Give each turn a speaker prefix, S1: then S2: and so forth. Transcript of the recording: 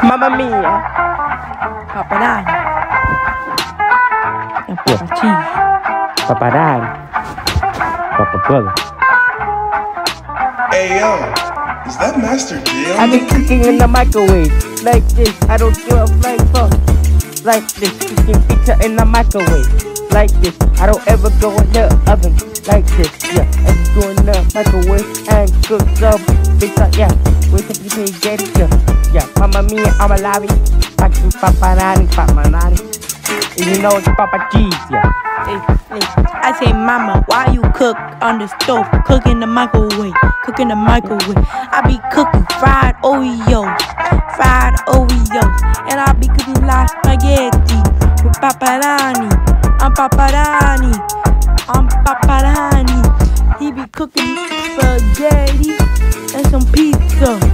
S1: Mamma mia.
S2: Papadani. And Papa Cheese.
S1: Papadani. Papa Brother.
S3: Hey yo, is that Master G?
S1: I be cooking in the microwave like this. I don't give a flying fuck. Like this, cooking pizza in the microwave like this. I don't ever go in the oven like this. Yeah, I just go in the microwave and cook some pizza. Yeah, with the pizza you get it. Yeah, Mamma mia, I'm alive. I do paparani. You know it's Papa Cheese. Yeah.
S2: I say, Mama, why you cook on the stove? Cook in the microwave. Cook in the microwave. I be cooking fried Oreos. And I be cooking like spaghetti with paparani. I'm paparani. He be cooking spaghetti and some pizza.